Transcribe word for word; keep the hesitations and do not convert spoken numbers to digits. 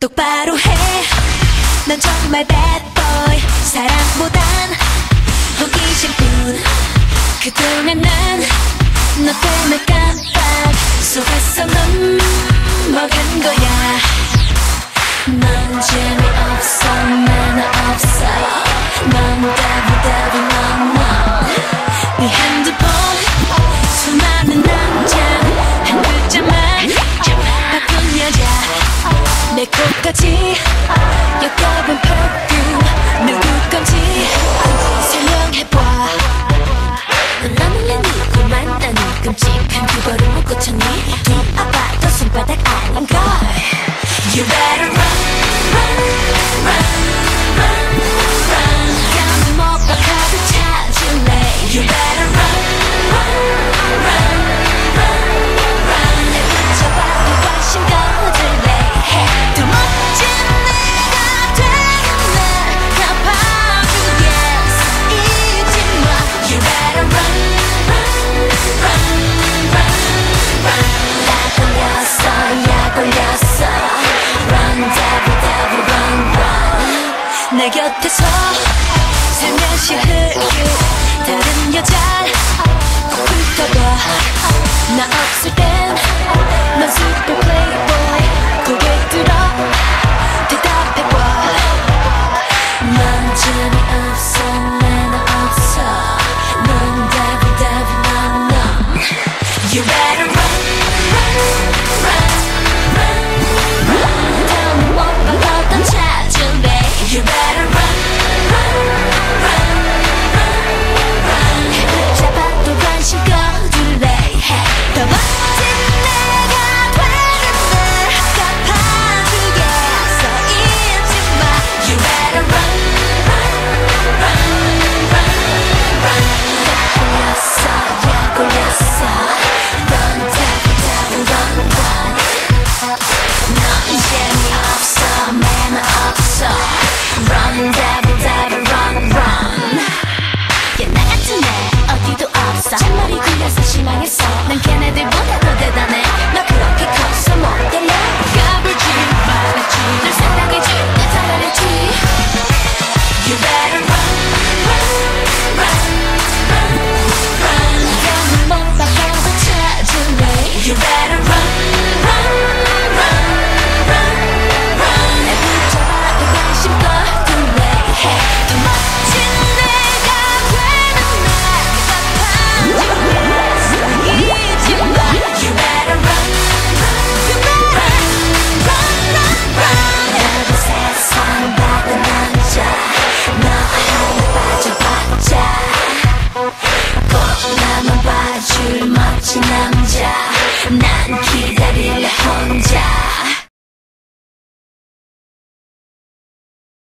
똑바로 해. 넌 정말 bad boy. 사랑보단 호기심뿐. 그동안 난 너 때문에 깜빡 속았어. 넘어간 거야. 넌 재미없어. 매너 없어. 넌 따분따분 넌 넌. 네 핸드폰 수많은 남자 한 글자만 바꾼 여자. 내 코까지 엮어본 perfume 누구 건지 설명해봐. 나는 내 누구만 나는 끔찍한 그거를 못 고쳤니. 두 아파도 손바닥 아닌걸. You better run, run, run, run, run. 감히 못 봐 가득 찾을래. You better run, run, run, run, run. 내 붙잡아도 훨씬 거들래. 더 멋진 내가 되는 날 갚아주고 yes 잊지 마. You better run, run, run, run, run. 나 걸렸어, 야 걸렸어. Run, devil, devil, run, run. 내 곁에서 살며시 흐르는 다른 여자 꼭 훑어봐. 나 없을 땐 넌 super